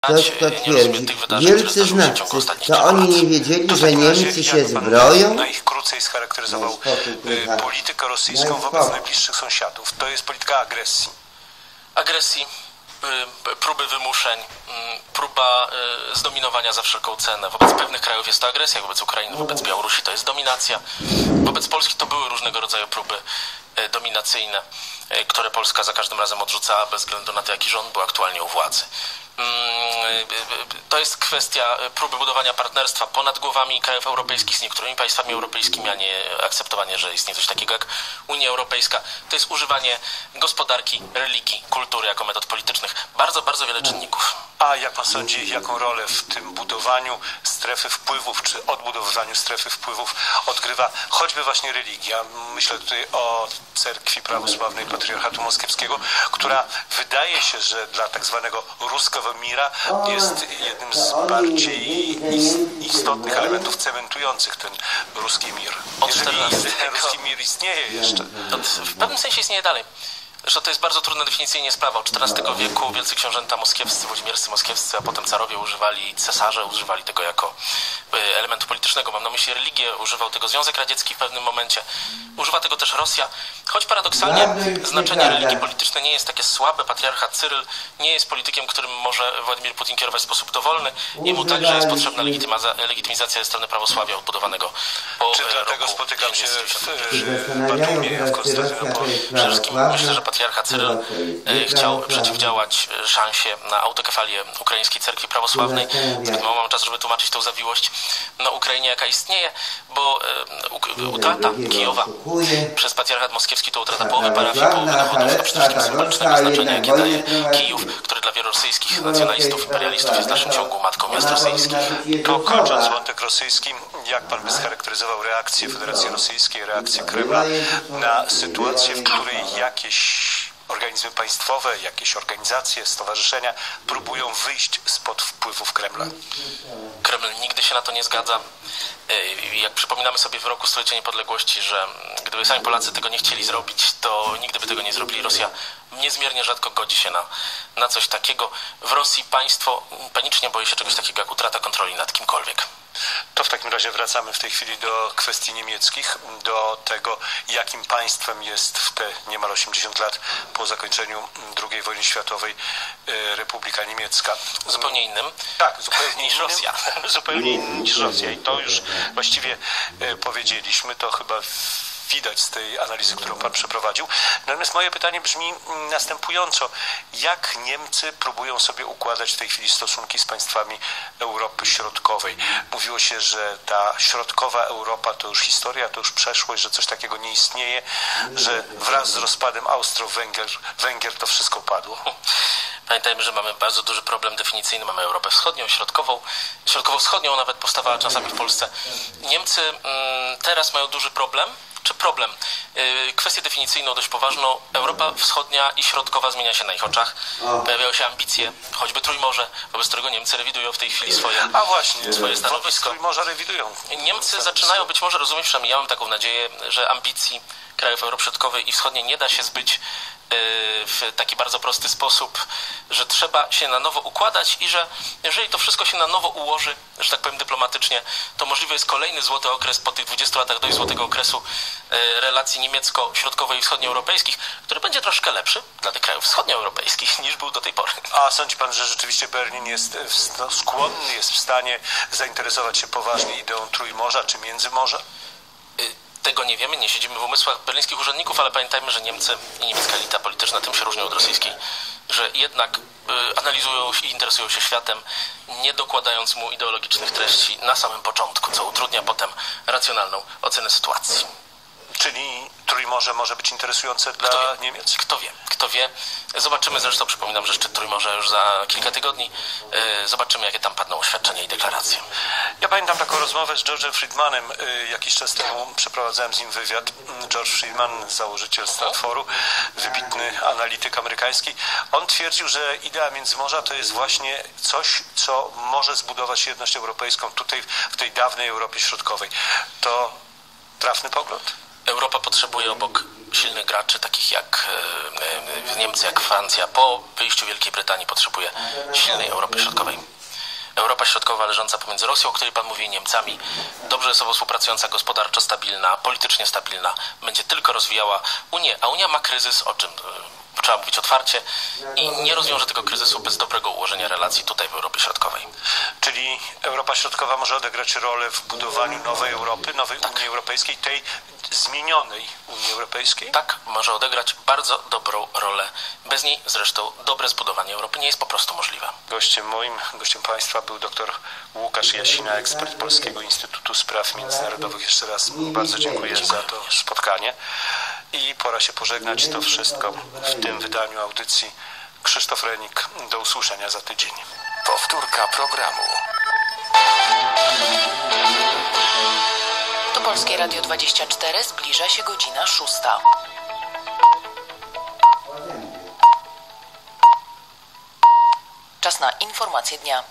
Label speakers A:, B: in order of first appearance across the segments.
A: Kto twierdzi? Wielcy znawcy, to oni nie wiedzieli, że Niemcy się zbroją?
B: Najkrócej scharakteryzował politykę rosyjską wobec najbliższych sąsiadów. To jest polityka agresji.
C: Agresji, próby wymuszeń, próba zdominowania za wszelką cenę. Wobec pewnych krajów jest to agresja, wobec Ukrainy, wobec Białorusi to jest dominacja. Wobec Polski to były różnego rodzaju próby dominacyjne, które Polska za każdym razem odrzucała bez względu na to, jaki rząd był aktualnie u władzy. To jest kwestia próby budowania partnerstwa ponad głowami krajów europejskich z niektórymi państwami europejskimi, a nie akceptowanie, że istnieje coś takiego jak Unia Europejska. To jest używanie gospodarki, religii, kultury jako metod politycznych. Bardzo, bardzo wiele czynników.
B: A jak pan sądzi, jaką rolę w tym budowaniu strefy wpływów, czy odbudowywaniu strefy wpływów odgrywa choćby właśnie religia? Myślę tutaj o cerkwi prawosławnej Patriarchatu Moskiewskiego, która wydaje się, że dla tak zwanego ruskiego mira jest jednym z bardziej istotnych elementów cementujących ten ruski mir. Jeżeli ten ruski mir istnieje jeszcze.
C: W pewnym sensie istnieje dalej. Zresztą to jest bardzo trudna definicyjnie sprawa. Od XIV wieku wielcy książęta moskiewscy, włodzimierscy moskiewscy, a potem carowie używali, cesarze używali tego jako elementu politycznego. Mam na myśli religię, używał tego Związek Radziecki w pewnym momencie. Używa tego też Rosja. Choć paradoksalnie znaczenie religii politycznej nie jest takie słabe. Patriarcha Cyryl nie jest politykiem, którym może Władimir Putin kierować w sposób dowolny. Jemu także jest potrzebna legitymizacja ze strony prawosławia odbudowanego po
B: Czy dlatego spotykam się w Batumie, w Konstantynopolu?
C: Przede wszystkim myślę, że patriarcha Cyryl chciał przeciwdziałać szansie na autokefalię ukraińskiej cerkwi prawosławnej. Zbyt mało mam czasu, żeby tłumaczyć tą zawiłość na Ukrainie, jaka istnieje, bo utrata Kijowa przez patriarchat moskiewski to utrata połowy parafii, połowy dochodów, to przede wszystkim symbolicznego znaczenia, jakie daje Kijów, który dla wielu rosyjskich nacjonalistów, imperialistów jest w dalszym ciągu matką miast rosyjskich.
B: To kończąc wątek rosyjski, jak pan by scharakteryzował reakcję Federacji Rosyjskiej, reakcję Kremla na sytuację, w której jakieś organizmy państwowe, jakieś organizacje, stowarzyszenia próbują wyjść spod wpływów Kremla?
C: Kreml nigdy się na to nie zgadza. Jak przypominamy sobie w roku stulecia niepodległości, że gdyby sami Polacy tego nie chcieli zrobić, to nigdy by tego nie zrobili. Rosja niezmiernie rzadko godzi się na coś takiego. W Rosji państwo panicznie boi się czegoś takiego jak utrata kontroli nad kimkolwiek.
B: To w takim razie wracamy w tej chwili do kwestii niemieckich, do tego, jakim państwem jest w te niemal 80 lat po zakończeniu II wojny światowej Republika Niemiecka.
C: Zupełnie innym.
B: Tak, zupełnie
C: niż Rosja.
B: Zupełnie innym niż Rosja. I to już właściwie powiedzieliśmy, to chyba widać z tej analizy, którą pan przeprowadził. Natomiast moje pytanie brzmi następująco. Jak Niemcy próbują sobie układać w tej chwili stosunki z państwami Europy Środkowej? Mówiło się, że ta środkowa Europa to już historia, to już przeszłość, że coś takiego nie istnieje, że wraz z rozpadem Austro-Węgier to wszystko padło.
C: Pamiętajmy, że mamy bardzo duży problem definicyjny. Mamy Europę Wschodnią, środkowo-wschodnią nawet powstawała czasami w Polsce. Niemcy teraz mają duży problem. Czy problem? Kwestię definicyjną dość poważną. Europa Wschodnia i Środkowa zmienia się na ich oczach. Pojawiają się ambicje, choćby Trójmorze, wobec którego Niemcy rewidują w tej chwili swoje stanowisko.
B: Trójmorza rewidują.
C: Niemcy zaczynają być może rozumieć, przynajmniej ja mam taką nadzieję, że ambicji krajów Europy Środkowej i Wschodniej nie da się zbyć w taki bardzo prosty sposób, że trzeba się na nowo układać i że jeżeli to wszystko się na nowo ułoży, że tak powiem dyplomatycznie, to możliwy jest kolejny złoty okres po tych 20 latach dość złotego okresu relacji niemiecko-środkowo- i wschodnioeuropejskich, który będzie troszkę lepszy dla tych krajów wschodnioeuropejskich niż był do tej pory.
B: A sądzi pan, że rzeczywiście Berlin jest skłonny, jest w stanie zainteresować się poważnie ideą Trójmorza czy Międzymorza?
C: Tego nie wiemy, nie siedzimy w umysłach berlińskich urzędników, ale pamiętajmy, że Niemcy i niemiecka elita polityczna tym się różnią od rosyjskiej, że jednak analizują i interesują się światem, nie dokładając mu ideologicznych treści na samym początku, co utrudnia potem racjonalną ocenę sytuacji.
B: Czyli Trójmorze może być interesujące dla Niemiec?
C: Kto wie. Zobaczymy zresztą, przypominam, że szczyt Trójmorza już za kilka tygodni. Zobaczymy, jakie tam padną oświadczenia i deklaracje.
B: Ja pamiętam taką rozmowę z George'em Friedmanem. Jakiś czas temu przeprowadzałem z nim wywiad. George Friedman, założyciel Stanfordu, wybitny analityk amerykański. On twierdził, że idea Międzymorza to jest właśnie coś, co może zbudować jedność europejską tutaj, w tej dawnej Europie Środkowej. To trafny pogląd?
C: Europa potrzebuje obok silnych graczy, takich jak Niemcy, jak Francja, po wyjściu Wielkiej Brytanii potrzebuje silnej Europy Środkowej. Europa Środkowa leżąca pomiędzy Rosją, o której Pan mówi, i Niemcami, dobrze ze sobą współpracująca, gospodarczo stabilna, politycznie stabilna, będzie tylko rozwijała Unię, a Unia ma kryzys, o czym trzeba mówić otwarcie, i nie rozwiąże tego kryzysu bez dobrego ułożenia relacji tutaj w Europie Środkowej.
B: Czyli Europa Środkowa może odegrać rolę w budowaniu nowej Europy, nowej Unii Europejskiej, tej zmienionej Unii Europejskiej?
C: Tak, może odegrać bardzo dobrą rolę. Bez niej zresztą dobre zbudowanie Europy nie jest po prostu możliwe.
B: Gościem Państwa był dr Łukasz Jasina, ekspert Polskiego Instytutu Spraw Międzynarodowych. Jeszcze raz bardzo dziękuję za to spotkanie. I pora się pożegnać. To wszystko w tym wydaniu audycji. Krzysztof Renik. Do usłyszenia za tydzień.
D: Powtórka programu.
E: To Polskie Radio 24. Zbliża się godzina 6. Czas na informacje dnia.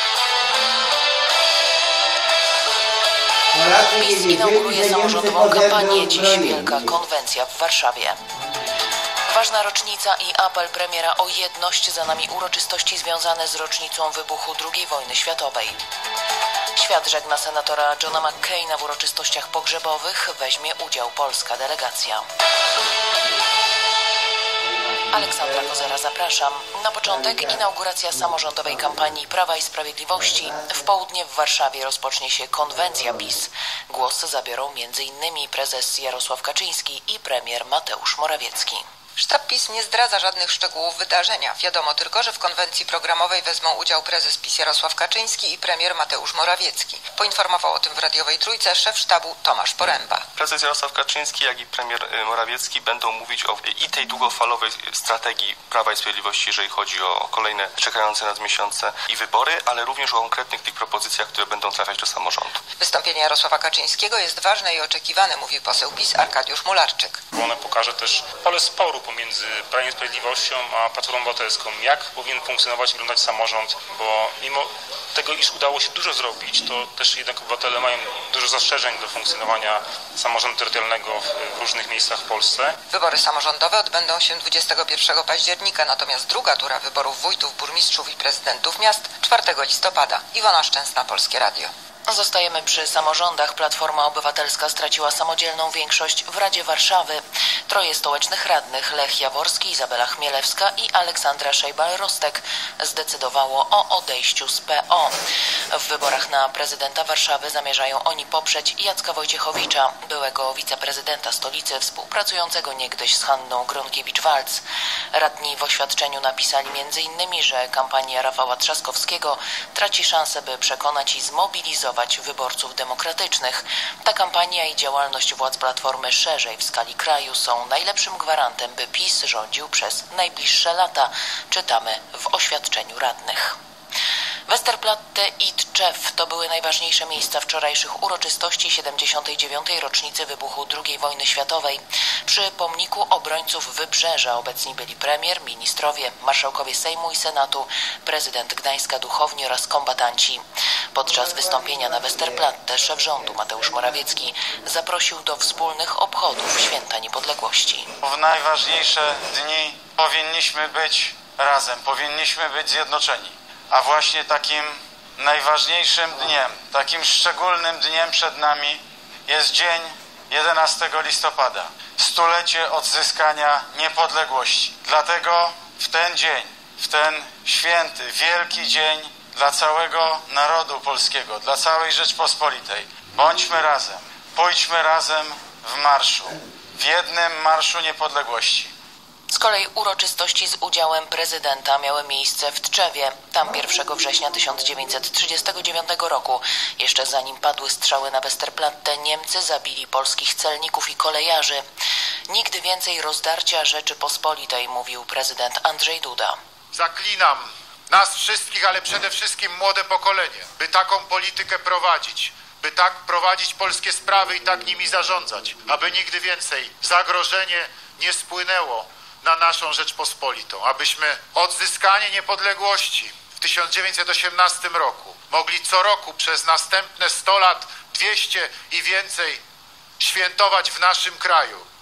E: PiS inauguruje samorządową kampanię. Dziś Wielka Konwencja w Warszawie. Ważna rocznica i apel premiera o jedność. Za nami uroczystości związane z rocznicą wybuchu II wojny światowej. Świat żegna senatora Johna McCaina. W uroczystościach pogrzebowych weźmie udział polska delegacja. Aleksandra Kozera, zapraszam. Na początek inauguracja samorządowej kampanii Prawa i Sprawiedliwości. W południe w Warszawie rozpocznie się konwencja PiS. Głos zabiorą m.in. prezes Jarosław Kaczyński i premier Mateusz Morawiecki.
F: Sztab PiS nie zdradza żadnych szczegółów wydarzenia. Wiadomo tylko, że w konwencji programowej wezmą udział prezes PiS Jarosław Kaczyński i premier Mateusz Morawiecki. Poinformował o tym w radiowej Trójce szef sztabu Tomasz Poręba.
G: Prezes Jarosław Kaczyński, jak i premier Morawiecki będą mówić o i tej długofalowej strategii Prawa i Sprawiedliwości, jeżeli chodzi o kolejne czekające nas miesiące i wybory, ale również o konkretnych tych propozycjach, które będą trafiać do samorządu.
F: Wystąpienie Jarosława Kaczyńskiego jest ważne i oczekiwane, mówi poseł PiS Arkadiusz Mularczyk.
H: Ono pokaże też pole sporu pomiędzy Prawem i Sprawiedliwością a Platformą Obywatelską. Jak powinien funkcjonować i wyglądać samorząd, bo mimo tego, iż udało się dużo zrobić, to też jednak obywatele mają dużo zastrzeżeń do funkcjonowania samorządu terytorialnego w różnych miejscach w Polsce.
F: Wybory samorządowe odbędą się 21 października, natomiast druga tura wyborów wójtów, burmistrzów i prezydentów miast 4 listopada. Iwona Szczęsna, Polskie Radio.
E: Zostajemy przy samorządach. Platforma Obywatelska straciła samodzielną większość w Radzie Warszawy. 3 stołecznych radnych, Lech Jaworski, Izabela Chmielewska i Aleksandra Szejbal-Rostek, zdecydowało o odejściu z PO. W wyborach na prezydenta Warszawy zamierzają oni poprzeć Jacka Wojciechowicza, byłego wiceprezydenta stolicy, współpracującego niegdyś z Hanną Gronkiewicz-Waltz. Radni w oświadczeniu napisali m.in., że kampania Rafała Trzaskowskiego traci szansę, by przekonać i zmobilizować wyborców demokratycznych. Ta kampania i działalność władz Platformy szerzej w skali kraju są najlepszym gwarantem, by PiS rządził przez najbliższe lata, czytamy w oświadczeniu radnych. Westerplatte i Tczew to były najważniejsze miejsca wczorajszych uroczystości 79. rocznicy wybuchu II wojny światowej. Przy pomniku obrońców Wybrzeża obecni byli premier, ministrowie, marszałkowie Sejmu i Senatu, prezydent Gdańska duchowni oraz kombatanci. Podczas wystąpienia na Westerplatte szef rządu Mateusz Morawiecki zaprosił do wspólnych obchodów Święta Niepodległości.
I: W najważniejsze dni powinniśmy być razem, powinniśmy być zjednoczeni. A właśnie takim najważniejszym dniem, takim szczególnym dniem przed nami jest dzień 11 listopada, 100-lecie odzyskania niepodległości. Dlatego w ten dzień, w ten święty, wielki dzień dla całego narodu polskiego, dla całej Rzeczpospolitej, bądźmy razem, pójdźmy razem w marszu, w jednym marszu niepodległości.
E: Z kolei uroczystości z udziałem prezydenta miały miejsce w Tczewie. Tam 1 września 1939 roku, jeszcze zanim padły strzały na Westerplatte, Niemcy zabili polskich celników i kolejarzy. Nigdy więcej rozdarcia Rzeczypospolitej, mówił prezydent Andrzej Duda.
J: Zaklinam nas wszystkich, ale przede wszystkim młode pokolenie, by taką politykę prowadzić, by tak prowadzić polskie sprawy i tak nimi zarządzać, aby nigdy więcej zagrożenie nie spłynęło na naszą Rzeczpospolitą, abyśmy odzyskanie niepodległości w 1918 roku mogli co roku przez następne 100 lat, 200 i więcej świętować w naszym kraju.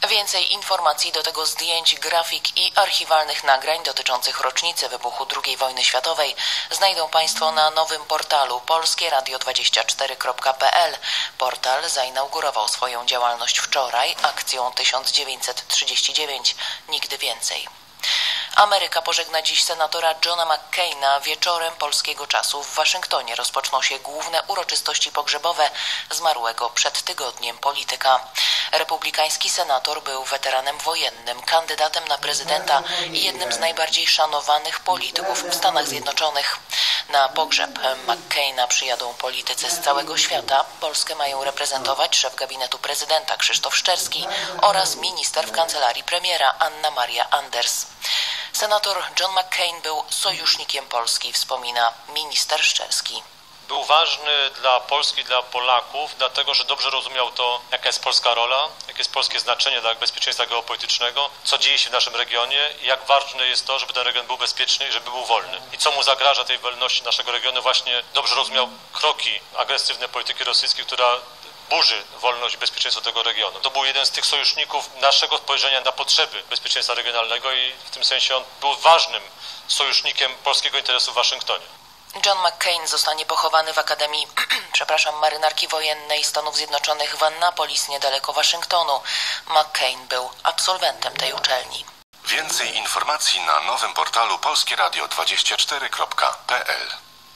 E: Więcej informacji, do tego zdjęć, grafik i archiwalnych nagrań dotyczących rocznicy wybuchu II wojny światowej znajdą Państwo na nowym portalu polskieradio24.pl. Portal zainaugurował swoją działalność wczoraj akcją 1939. Nigdy więcej. Ameryka pożegna dziś senatora Johna McCaina. Wieczorem polskiego czasu w Waszyngtonie rozpoczną się główne uroczystości pogrzebowe zmarłego przed tygodniem polityka. Republikański senator był weteranem wojennym, kandydatem na prezydenta i jednym z najbardziej szanowanych polityków w Stanach Zjednoczonych. Na pogrzeb McCaina przyjadą politycy z całego świata. Polskę mają reprezentować szef gabinetu prezydenta Krzysztof Szczerski oraz minister w kancelarii premiera Anna Maria Anders. Senator John McCain był sojusznikiem Polski, wspomina minister Szczerski.
B: Był ważny dla Polski i dla Polaków, dlatego że dobrze rozumiał to, jaka jest polska rola, jakie jest polskie znaczenie dla bezpieczeństwa geopolitycznego, co dzieje się w naszym regionie i jak ważne jest to, żeby ten region był bezpieczny i żeby był wolny. I co mu zagraża tej wolności naszego regionu, właśnie dobrze rozumiał kroki agresywnej polityki rosyjskiej, która burzy wolność i bezpieczeństwo tego regionu. To był jeden z tych sojuszników naszego spojrzenia na potrzeby bezpieczeństwa regionalnego i w tym sensie on był ważnym sojusznikiem polskiego interesu w Waszyngtonie.
E: John McCain zostanie pochowany w Akademii Marynarki Wojennej Stanów Zjednoczonych w Annapolis, niedaleko Waszyngtonu. McCain był absolwentem tej uczelni.
D: Więcej informacji na nowym portalu polskieradio24.pl.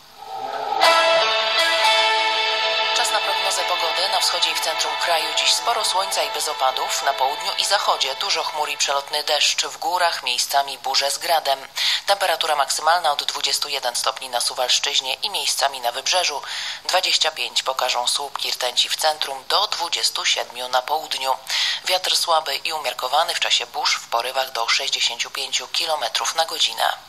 E: Czas na prognozę pogody. Na wschodzie i w centrum kraju dziś sporo słońca i bez opadów. Na południu i zachodzie dużo chmur i przelotny deszcz. W górach miejscami burze z gradem. Temperatura maksymalna od 21 stopni na Suwalszczyźnie i miejscami na Wybrzeżu. 25 pokażą słupki rtęci w centrum, do 27 na południu. Wiatr słaby i umiarkowany w czasie burz w porywach do 65 km na godzinę.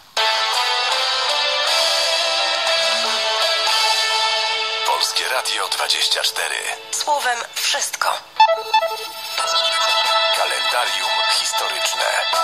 D: Polskie Radio 24.
E: Słowem wszystko.
D: Kalendarium historyczne.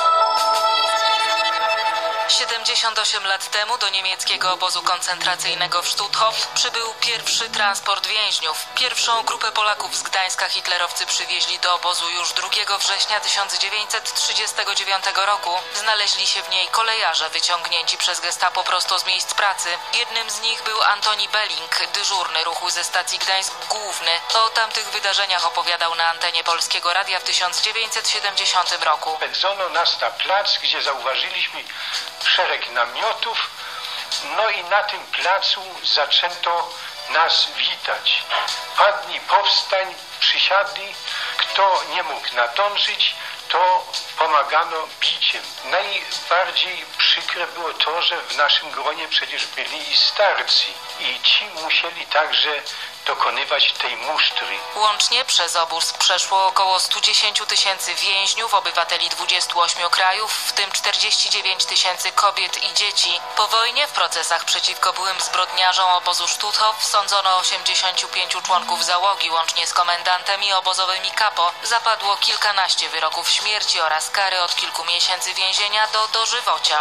E: 78 lat temu do niemieckiego obozu koncentracyjnego w Stutthof przybył pierwszy transport więźniów. Pierwszą grupę Polaków z Gdańska hitlerowcy przywieźli do obozu już 2 września 1939 roku. Znaleźli się w niej kolejarze wyciągnięci przez gestapo prosto z miejsc pracy. Jednym z nich był Antoni Belling, dyżurny ruchu ze stacji Gdańsk Główny. O tamtych wydarzeniach opowiadał na antenie Polskiego Radia w 1970 roku.
K: Pędzono nas na plac, gdzie zauważyliśmy szereg namiotów, no i na tym placu zaczęto nas witać. Padli, powstań, przysiadli, kto nie mógł nadążyć, to pomagano biciem. Najbardziej przykre było to, że w naszym gronie przecież byli i starcy i ci musieli także dokonywać tej musztry.
E: Łącznie przez obóz przeszło około 110 000 więźniów, obywateli 28 krajów, w tym 49 000 kobiet i dzieci. Po wojnie w procesach przeciwko byłym zbrodniarzom obozu Stutthof sądzono 85 członków załogi, łącznie z komendantem i obozowymi kapo. Zapadło kilkanaście wyroków śmierci oraz kary od kilku miesięcy więzienia do dożywocia.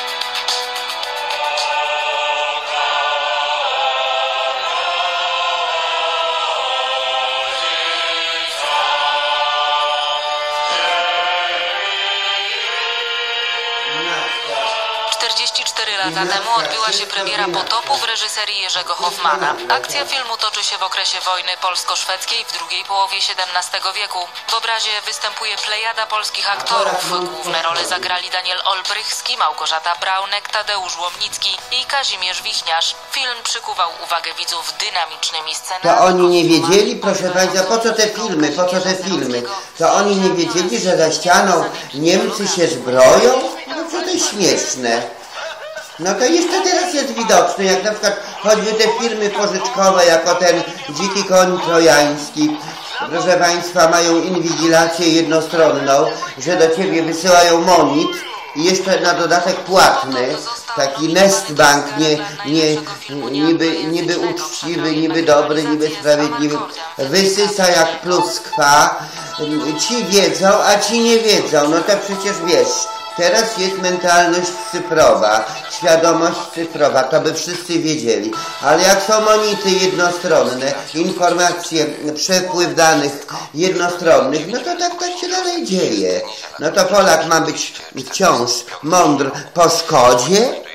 E: 44 lata temu odbyła się premiera Potopu w reżyserii Jerzego Hoffmana. Akcja filmu toczy się w okresie wojny polsko-szwedzkiej w drugiej połowie XVII wieku. W obrazie występuje plejada polskich aktorów. Główne role zagrali Daniel Olbrychski, Małgorzata Braunek, Tadeusz Łomnicki i Kazimierz Wichniarz. Film przykuwał uwagę widzów dynamicznymi scenami.
A: To oni nie wiedzieli, proszę Państwa, po co te filmy? To oni nie wiedzieli, że za ścianą Niemcy się zbroją? No co to jest śmieszne. No to jeszcze teraz jest widoczne, jak na przykład choćby te firmy pożyczkowe, jako ten Dziki Koń Trojański, proszę Państwa, mają inwigilację jednostronną, że do Ciebie wysyłają monit i jeszcze na dodatek płatny, taki Nestbank, niby uczciwy, niby dobry, niby sprawiedliwy, wysysa jak pluskwa, ci wiedzą, a ci nie wiedzą, no to przecież wiesz, Teraz jest mentalność cyfrowa, świadomość cyfrowa, to by wszyscy wiedzieli. Ale jak są monity jednostronne, informacje, przepływ danych jednostronnych, no to tak się dalej dzieje. No to Polak ma być wciąż mądry po szkodzie,